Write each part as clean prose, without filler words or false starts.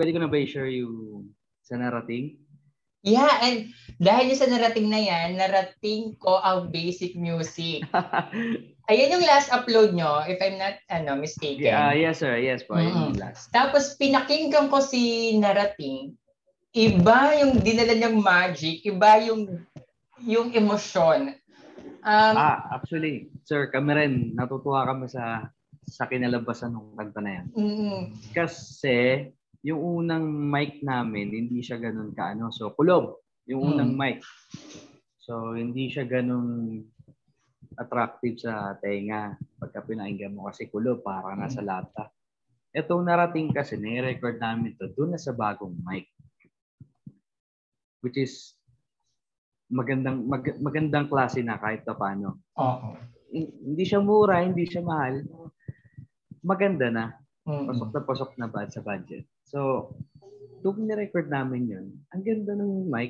pwede ko na ba i-share yung sa narating? Yeah, and dahil sa narating na yan, narating ko ang basic music. Ayan yung last upload nyo, if I'm not mistaken. Yes, sir. Yes po. Yung last. Tapos pinakinggan ko si narating. Iba yung dinala niyang magic, iba yung emosyon. Actually, sir, kami rin natutuwa kami sa kinalabasan ng kanta na yan. Kasi yung unang mic namin, hindi siya ganun kaano. So, kulob. Yung unang mic. So, hindi siya ganun attractive sa tenga. Pagka pinakinggan mo kasi kulob, parang nasa lata. Itong narating kasi, ni-record namin to doon na sa bagong mic. Which is magandang klase na kahit pa paano. Hindi siya mura, hindi siya mahal. Maganda na. Pasok na ba sa budget. So, nung ni-record namin yun, ang ganda ng mic.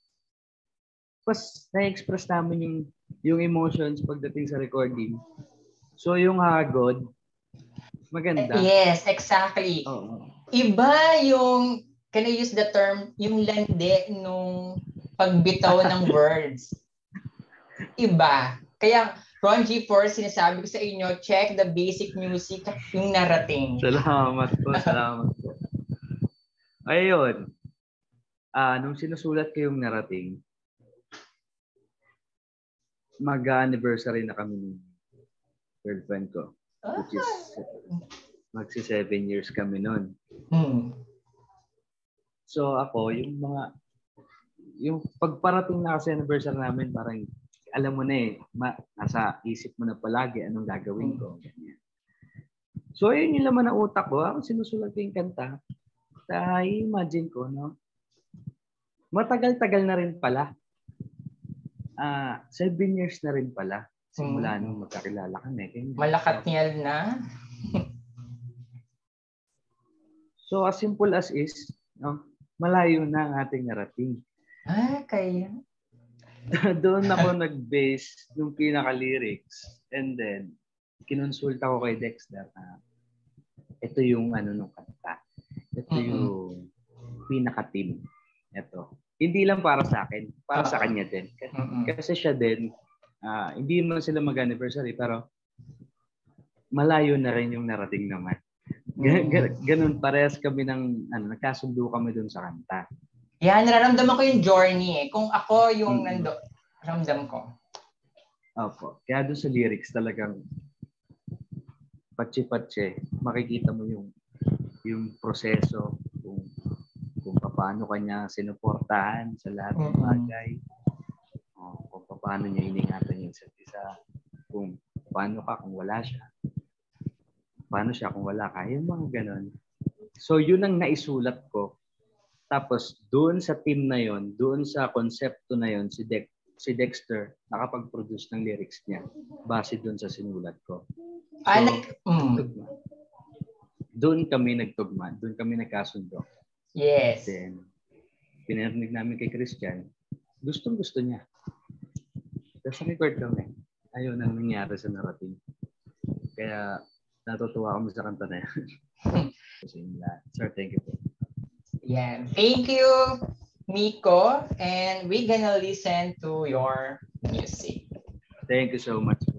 Pas na-express namin yung emotions pagdating sa recording. So, yung hagod, maganda. Yes, exactly. Iba yung, can I use the term, yung lande nung pagbitaw ng words. Iba. Kaya, Ron G4, sinasabi ko sa inyo, check the basic music, yung narating. Salamat po. Ayun. Nung sinusulat ko yung narating, mag-anniversary na kami ng girlfriend ko. Which is, magsi 7 years kami nun. So ako, yung pagparating na kasi anniversary namin, parang alam mo na nasa isip mo na palagi anong gagawin ko. Ganyan. So yun yung laman ng utak ko. Ako sinusulat ko yung kanta. Imagine ko, no? Matagal-tagal na rin pala. 7 years na rin pala. Simula nung magkakilala kami. Malakatnyal na. So as simple as is, no? Malayo na ang ating narating. Kaya. Doon ako nag-base yung pinaka-lyrics. And then, kinonsulta ko kay Dexter na ito yung nung kanta. Ito yung pinaka-team. Ito. Hindi lang para sa akin. Para sa kanya din. Kasi siya din, hindi man sila mag-anniversary, pero malayo na rin yung narating naman. Ganun, parehas kami nagkasundo kami dun sa kanta. Yan, nararamdaman ko yung journey. Kung ako yung ramdam ko. Opo. Kaya dun sa lyrics talagang patsi-patsi. Makikita mo yung proseso, kung paano kanya sinuportahan sa lahat ng bagay. Kung paano niya iningatan yung isa't isa. Kung paano ka kung wala siya. Paano siya kung wala ka. Yung mga ganon. So yun ang naisulat ko. Tapos doon sa team na yon, doon sa konsepto na yon, si Dexter nakapag-produce ng lyrics niya base doon sa sinulat ko. So, doon kami nagtugma, doon kami nagkasundo. Yes. Then, pinarinig namin kay Christian, gustong-gusto niya. Tapos record kami. Ayun ang nangyari sa narating. Kaya natutuwa kami sa kanta na yan. Sir, thank you po. Yeah. Thank you, Miko. And we're gonna listen to your music. Thank you so much.